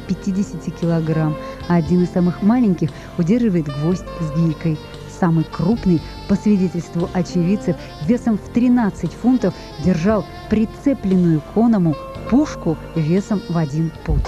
50 килограмм, а один из самых маленьких удерживает гвоздь с гирькой. Самый крупный, по свидетельству очевидцев, весом в 13 фунтов держал прицепленную к оному пушку весом в 1 пуд.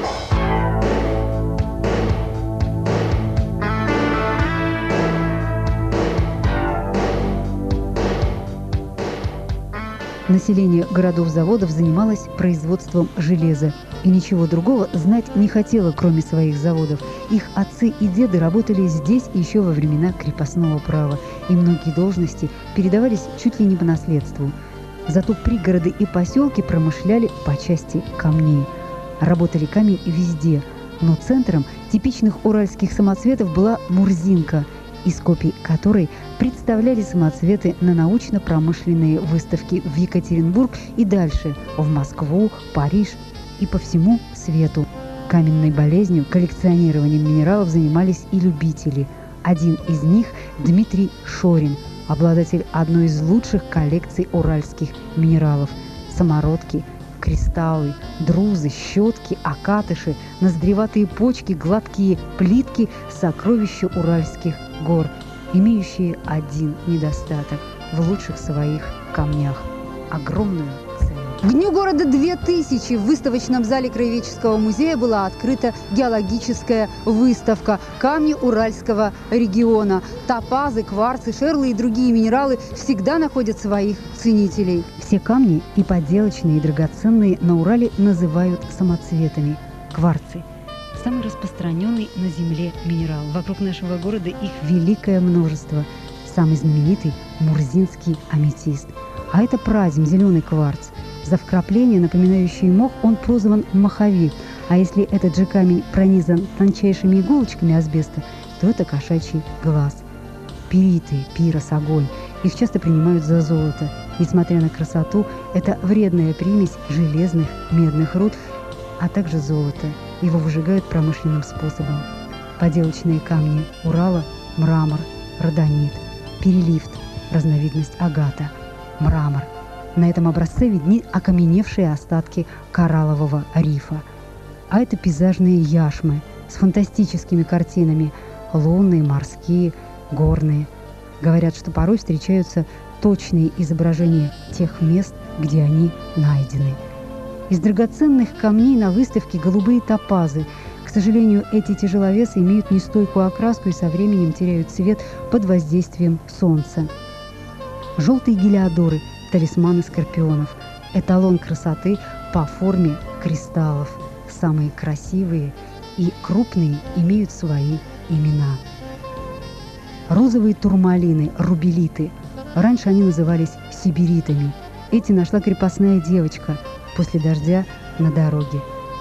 Население городов-заводов занималось производством железа и ничего другого знать не хотело, кроме своих заводов. Их отцы и деды работали здесь еще во времена крепостного права, и многие должности передавались чуть ли не по наследству. Зато пригороды и поселки промышляли по части камней. Работали камень везде, но центром типичных уральских самоцветов была Мурзинка, из копий которой представляли самоцветы на научно-промышленные выставки в Екатеринбург и дальше, в Москву, Париж и по всему свету. Каменной болезнью, коллекционированием минералов занимались и любители. Один из них – Дмитрий Шорин, обладатель одной из лучших коллекций уральских минералов – самородки, кристаллы, друзы, щетки, окатыши, ноздреватые почки, гладкие плитки – сокровища уральских гор, имеющие один недостаток в лучших своих камнях – огромную цену. К Дню города 2000 в выставочном зале Краеведческого музея была открыта геологическая выставка «Камни Уральского региона». Топазы, кварцы, шерлы и другие минералы всегда находят своих ценителей. Все камни, и подделочные, и драгоценные, на Урале называют самоцветами – кварцы. Самый распространенный на Земле минерал. Вокруг нашего города их великое множество. Самый знаменитый – мурзинский аметист. А это прадим, зеленый кварц. За вкрапление, напоминающее мох, он прозван моховик. А если этот же камень пронизан тончайшими иголочками асбеста, то это кошачий глаз. Пириты, пирос, огонь. Их часто принимают за золото. Несмотря на красоту, это вредная примесь железных, медных руд, а также золота. Его выжигают промышленным способом. Поделочные камни Урала – мрамор, родонит, перилифт, разновидность агата, мрамор. На этом образце видны окаменевшие остатки кораллового рифа. А это пейзажные яшмы с фантастическими картинами – лунные, морские, горные. Говорят, что порой встречаются точные изображения тех мест, где они найдены. Из драгоценных камней на выставке голубые топазы. К сожалению, эти тяжеловесы имеют нестойкую окраску и со временем теряют цвет под воздействием солнца. Желтые гелиодоры – талисманы скорпионов, эталон красоты по форме кристаллов. Самые красивые и крупные имеют свои имена. Розовые турмалины, рубелиты. Раньше они назывались сибиритами. Эти нашла крепостная девочка после дождя на дороге.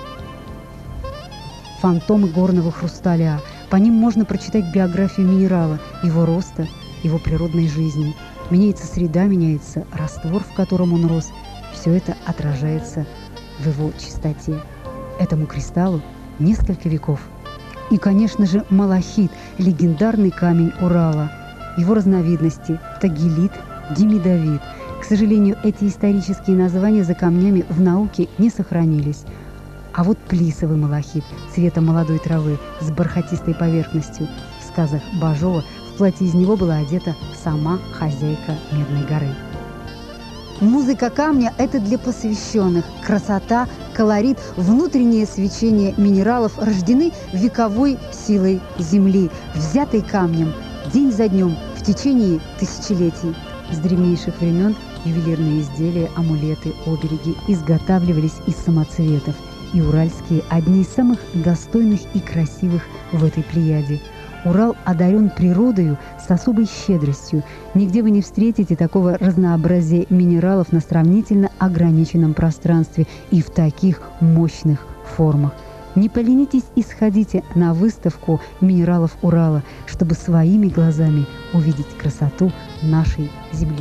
Фантомы горного хрусталя. По ним можно прочитать биографию минерала, его роста, его природной жизни. Меняется среда, меняется раствор, в котором он рос. Все это отражается в его чистоте. Этому кристаллу несколько веков. И, конечно же, малахит – легендарный камень Урала. Его разновидности – тагелит, димедовит. К сожалению, эти исторические названия за камнями в науке не сохранились. А вот плисовый малахит цвета молодой травы с бархатистой поверхностью. В сказах Бажова в платье из него была одета сама хозяйка Медной горы. Музыка камня – это для посвященных. Красота, колорит, внутреннее свечение минералов рождены вековой силой земли, взятой камнем, день за днем, в течение тысячелетий. С древнейших времен ювелирные изделия, амулеты, обереги изготавливались из самоцветов. И уральские – одни из самых достойных и красивых в этой плеяде. Урал одарен природою с особой щедростью. Нигде вы не встретите такого разнообразия минералов на сравнительно ограниченном пространстве и в таких мощных формах. Не поленитесь и сходите на выставку минералов Урала, чтобы своими глазами увидеть красоту нашей земли.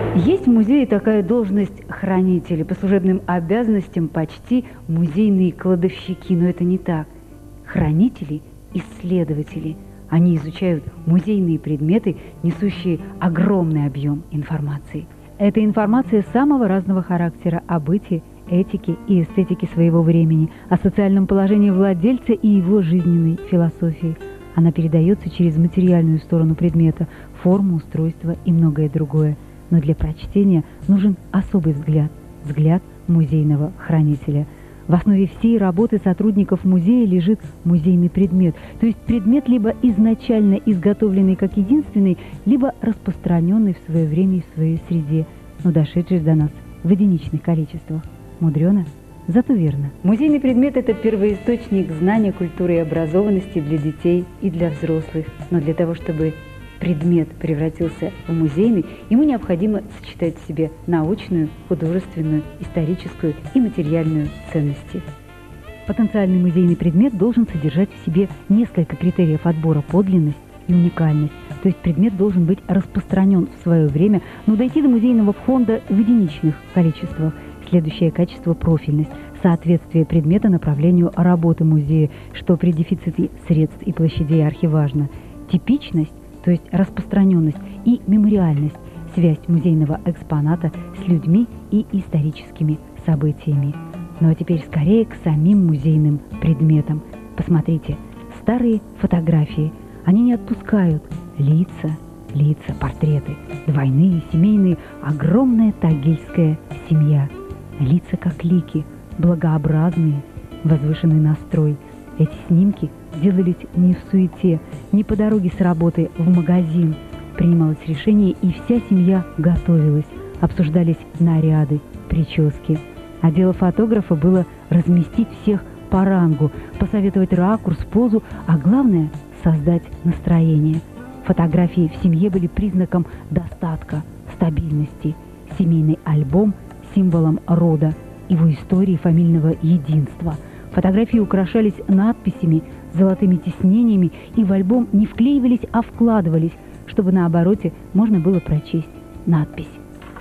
Есть в музее такая должность хранителя. По служебным обязанностям почти музейные кладовщики, но это не так. Хранители – исследователи. Они изучают музейные предметы, несущие огромный объем информации. Это информация самого разного характера о быте, этике и эстетике своего времени, о социальном положении владельца и его жизненной философии. Она передается через материальную сторону предмета, форму, устройство и многое другое. Но для прочтения нужен особый взгляд – взгляд музейного хранителя. В основе всей работы сотрудников музея лежит музейный предмет, то есть предмет либо изначально изготовленный как единственный, либо распространенный в свое время и в своей среде, но дошедший до нас в единичных количествах. Мудрено, зато верно. Музейный предмет – это первоисточник знания, культуры и образованности для детей и для взрослых. Но для того, чтобы предмет превратился в музейный, ему необходимо сочетать в себе научную, художественную, историческую и материальную ценности. Потенциальный музейный предмет должен содержать в себе несколько критериев отбора: подлинность и уникальность. То есть предмет должен быть распространен в свое время, но дойти до музейного фонда в единичных количествах. Следующее качество – профильность, соответствие предмета направлению работы музея, что при дефиците средств и площадей архиважно. Типичность, то есть распространенность, и мемориальность, связь музейного экспоната с людьми и историческими событиями. Ну а теперь скорее к самим музейным предметам. Посмотрите, старые фотографии, они не отпускают лица, портреты, двойные, семейные, огромная тагильская семья. Лица как лики, благообразные, возвышенный настрой. Эти снимки делались не в суете, не по дороге с работы в магазин. Принималось решение, и вся семья готовилась. Обсуждались наряды, прически. А дело фотографа было разместить всех по рангу, посоветовать ракурс, позу, а главное – создать настроение. Фотографии в семье были признаком достатка, стабильности. Семейный альбом – символом рода, его истории, фамильного единства. Фотографии украшались надписями, золотыми тиснениями и в альбом не вклеивались, а вкладывались, чтобы на обороте можно было прочесть надпись.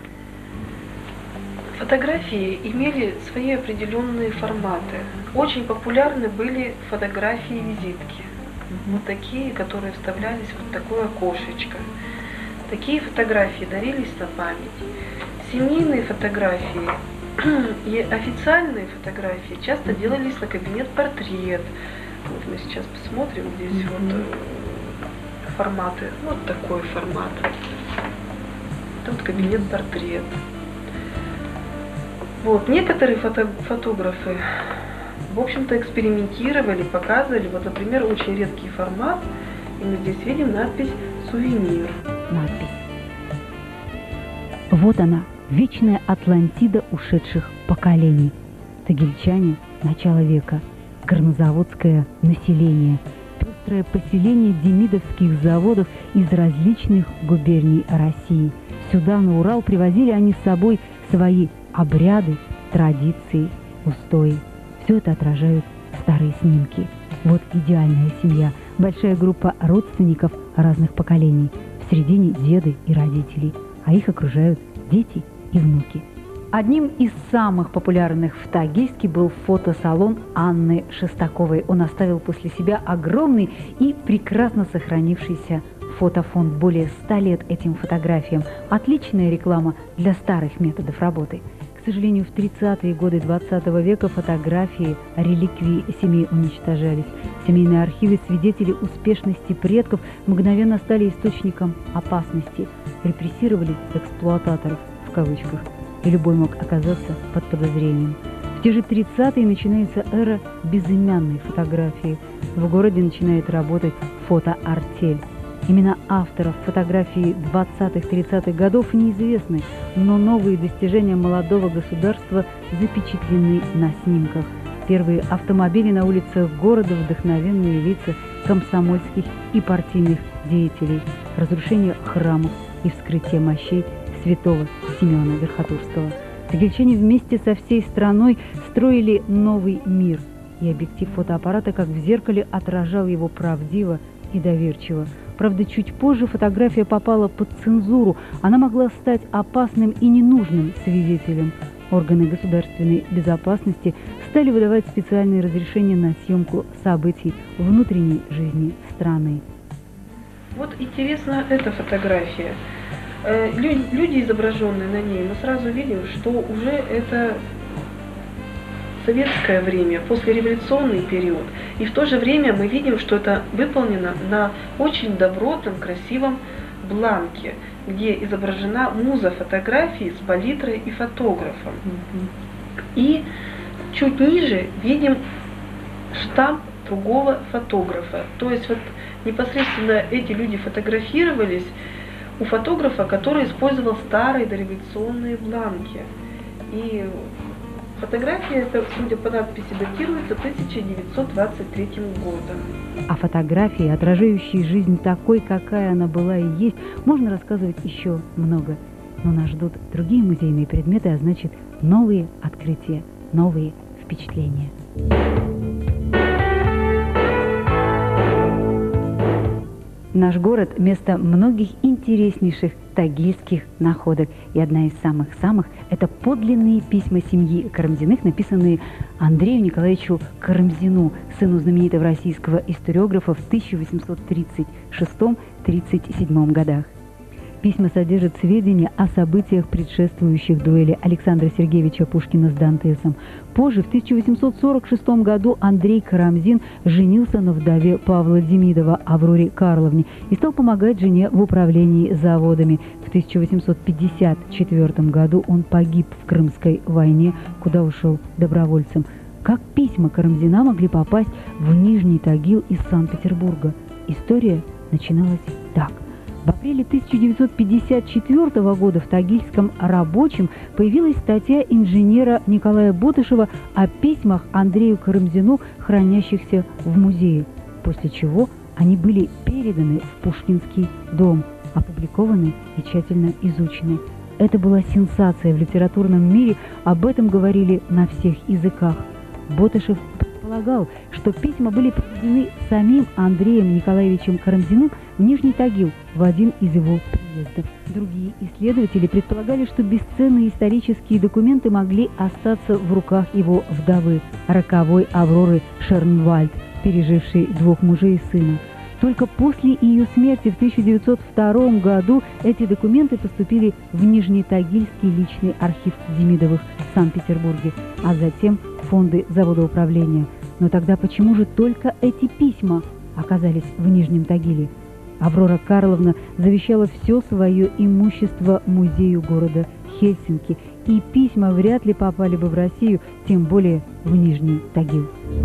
Фотографии имели свои определенные форматы. Очень популярны были фотографии-визитки. Вот такие, которые вставлялись в вот такое окошечко. Такие фотографии дарились на память. Семейные фотографии и официальные фотографии часто делались на кабинет-портрет. Вот мы сейчас посмотрим здесь вот форматы. Вот такой формат. Тут кабинет-портрет. Вот. Некоторые фотографы, в общем-то, экспериментировали, показывали. Вот, например, очень редкий формат. И мы здесь видим надпись «Сувенир». Надпись. Вот она, вечная Атлантида ушедших поколений. Тагильчане начала века, горнозаводское население, пестрое поселение демидовских заводов из различных губерний России. Сюда, на Урал, привозили они с собой свои обряды, традиции, устои. Все это отражают старые снимки. Вот идеальная семья, большая группа родственников разных поколений. В середине деды и родители, а их окружают дети и внуки. Одним из самых популярных в Тагильске был фотосалон Анны Шестаковой. Он оставил после себя огромный и прекрасно сохранившийся фотофонд. Более 100 лет этим фотографиям. Отличная реклама для старых методов работы. К сожалению, в 30-е годы 20 века фотографии, реликвии семей уничтожались. Семейные архивы, свидетели успешности предков, мгновенно стали источником опасности. Репрессировали эксплуататоров, в кавычках, и любой мог оказаться под подозрением. В те же 30-е начинается эра безымянной фотографии. В городе начинает работать фотоартель. Имена авторов фотографий 20-30-х годов неизвестны, но новые достижения молодого государства запечатлены на снимках. Первые автомобили на улицах города, вдохновенные лица комсомольских и партийных деятелей, разрушение храмов и вскрытие мощей святого Симеона Верхотурского. Тагильчане вместе со всей страной строили новый мир, и объектив фотоаппарата, как в зеркале, отражал его правдиво и доверчиво. Правда, чуть позже фотография попала под цензуру. Она могла стать опасным и ненужным свидетелем. Органы государственной безопасности стали выдавать специальные разрешения на съемку событий внутренней жизни страны. Вот интересна эта фотография. Люди, изображенные на ней, мы сразу видим, что уже это советское время, послереволюционный период. И в то же время мы видим, что это выполнено на очень добротном, красивом бланке, где изображена муза фотографии с палитрой и фотографом. И чуть ниже видим штамп другого фотографа. То есть вот непосредственно эти люди фотографировались у фотографа, который использовал старые дореволюционные бланки. И фотография, это, судя по надписи, датируется 1923 годом. О фотографии, отражающей жизнь такой, какая она была и есть, можно рассказывать еще много. Но нас ждут другие музейные предметы, а значит, новые открытия, новые впечатления. Наш город – место многих интереснейших тагильских находок. И одна из самых-самых – это подлинные письма семьи Карамзиных, написанные Андрею Николаевичу Карамзину, сыну знаменитого российского историографа, в 1836-37 годах. Письма содержат сведения о событиях, предшествующих дуэли Александра Сергеевича Пушкина с Дантесом. Позже, в 1846 году, Андрей Карамзин женился на вдове Павла Демидова, Авроре Карловне, и стал помогать жене в управлении заводами. В 1854 году он погиб в Крымской войне, куда ушел добровольцем. Как письма Карамзина могли попасть в Нижний Тагил из Санкт-Петербурга? История начиналась так. В апреле 1954 года в Тагильском рабочем появилась статья инженера Николая Ботышева о письмах Андрею Карамзину, хранящихся в музее, после чего они были переданы в Пушкинский дом, опубликованы и тщательно изучены. Это была сенсация в литературном мире, об этом говорили на всех языках. Ботышев предполагал, что письма были приведены самим Андреем Николаевичем Карамзиным в Нижний Тагил в один из его приездов. Другие исследователи предполагали, что бесценные исторические документы могли остаться в руках его вдовы, роковой Авроры Шернвальд, пережившей 2 мужей и сына. Только после ее смерти в 1902 году эти документы поступили в Нижнетагильский личный архив Демидовых в Санкт-Петербурге, а затем в фонды завода управления. Но тогда почему же только эти письма оказались в Нижнем Тагиле? Аврора Карловна завещала все свое имущество музею города Хельсинки, и письма вряд ли попали бы в Россию, тем более в Нижний Тагил.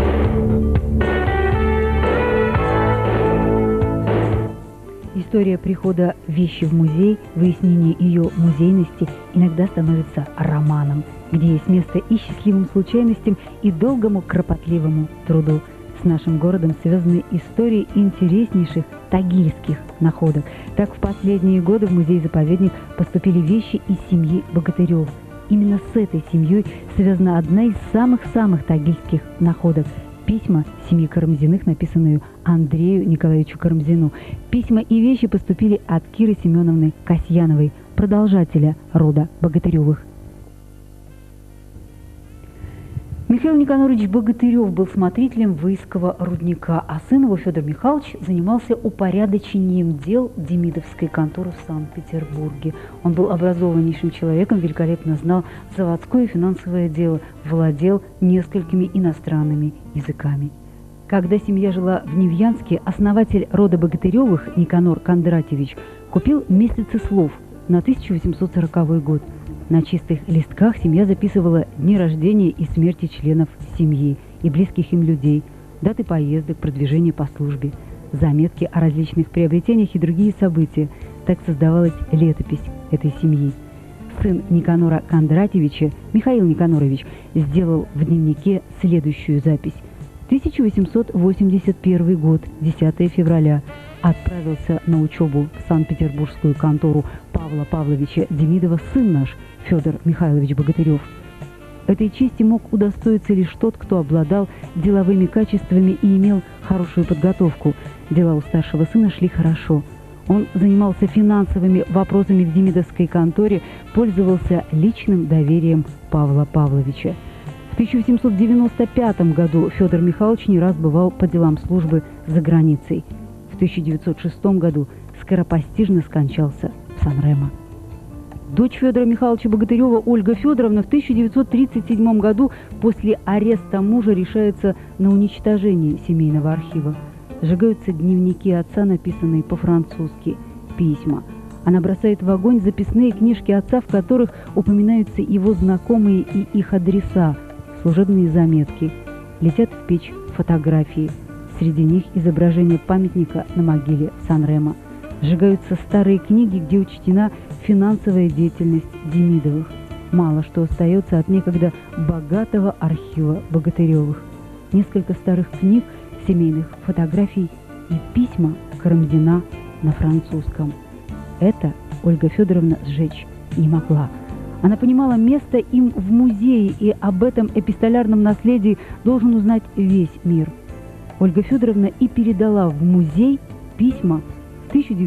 История прихода вещи в музей, выяснение ее музейности иногда становится романом, где есть место и счастливым случайностям, и долгому кропотливому труду. С нашим городом связаны истории интереснейших тагильских находок. Так, в последние годы в музей-заповедник поступили вещи из семьи Богатырев. Именно с этой семьей связана одна из самых-самых тагильских находок – письма семьи Карамзиных, написанные Андрею Николаевичу Карамзину. Письма и вещи поступили от Киры Семеновны Касьяновой, продолжателя рода Богатыревых. Михаил Никонорович Богатырев был смотрителем Выйского рудника, а сын его, Федор Михайлович, занимался упорядочением дел Демидовской конторы в Санкт-Петербурге. Он был образованнейшим человеком, великолепно знал заводское и финансовое дело, владел несколькими иностранными языками. Когда семья жила в Невьянске, основатель рода Богатыревых Никанор Кондратьевич купил месяцеслов на 1840 год. На чистых листках семья записывала дни рождения и смерти членов семьи и близких им людей, даты поездок, продвижения по службе, заметки о различных приобретениях и другие события. Так создавалась летопись этой семьи. Сын Никанора Кондратьевича, Михаил Никонорович, сделал в дневнике следующую запись. 1881 год, 10 февраля. Отправился на учебу в Санкт-Петербургскую контору Павла Павловича Демидова сын наш, Федор Михайлович Богатырев. Этой чести мог удостоиться лишь тот, кто обладал деловыми качествами и имел хорошую подготовку. Дела у старшего сына шли хорошо. Он занимался финансовыми вопросами в демидовской конторе, пользовался личным доверием Павла Павловича. В 1795 году Федор Михайлович не раз бывал по делам службы за границей. В 1906 году скоропостижно скончался в Сан-Ремо. Дочь Федора Михайловича Богатырева Ольга Федоровна в 1937 году после ареста мужа решается на уничтожение семейного архива. Сжигаются дневники отца, написанные по-французски, письма. Она бросает в огонь записные книжки отца, в которых упоминаются его знакомые и их адреса, служебные заметки. Летят в печь фотографии. Среди них изображение памятника на могиле в Сан-Ремо. Сжигаются старые книги, где учтена финансовая деятельность Демидовых. Мало что остается от некогда богатого архива Богатыревых. Несколько старых книг, семейных фотографий и письма Карамзина на французском. Это Ольга Федоровна сжечь не могла. Она понимала место им в музее, и об этом эпистолярном наследии должен узнать весь мир. Ольга Федоровна и передала в музей письма в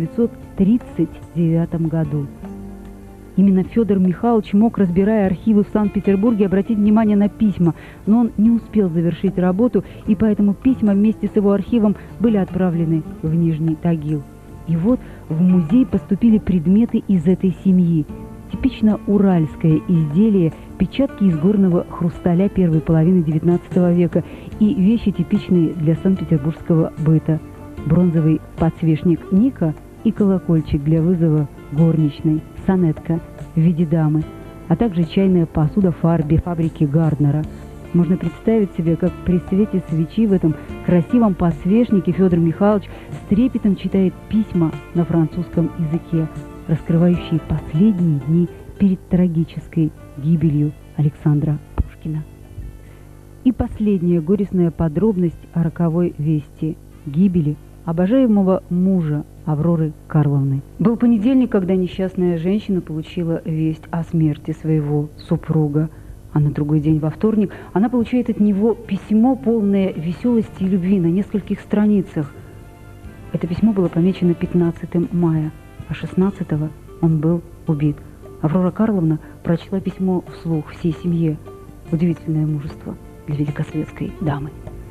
1939 году. Именно Федор Михайлович мог, разбирая архивы в Санкт-Петербурге, обратить внимание на письма, но он не успел завершить работу, и поэтому письма вместе с его архивом были отправлены в Нижний Тагил. И вот в музей поступили предметы из этой семьи. Типично уральское изделие, печатки из горного хрусталя первой половины XIX века и вещи, типичные для санкт-петербургского быта. Бронзовый подсвечник Ника и колокольчик для вызова горничной, сонетка в виде дамы, а также чайная посуда фарби фабрики Гарднера. Можно представить себе, как при свете свечи в этом красивом подсвечнике Федор Михайлович с трепетом читает письма на французском языке, раскрывающие последние дни перед трагической гибелью Александра Пушкина. И последняя горестная подробность о роковой вести – гибели обожаемого мужа Авроры Карловны. Был понедельник, когда несчастная женщина получила весть о смерти своего супруга. А на другой день, во вторник, она получает от него письмо, полное веселости и любви на нескольких страницах. Это письмо было помечено 15 мая, а 16-го он был убит. Аврора Карловна прочла письмо вслух всей семье. Удивительное мужество для великосветской дамы.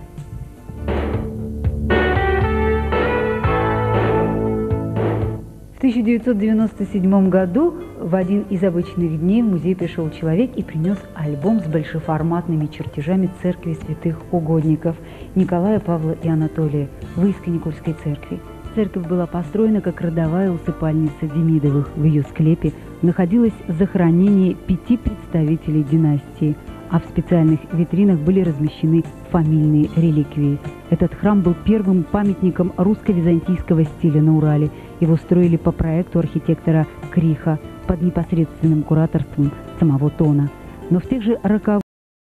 В 1997 году в один из обычных дней в музей пришел человек и принес альбом с большеформатными чертежами церкви святых угодников Николая, Павла и Анатолия в Исконикольской церкви. Церковь была построена как родовая усыпальница Демидовых. В ее склепе находилось захоронение 5 представителей династии, а в специальных витринах были размещены фамильные реликвии. Этот храм был первым памятником русско-византийского стиля на Урале. Его строили по проекту архитектора Криха под непосредственным кураторством самого Тона. Но в тех же роковых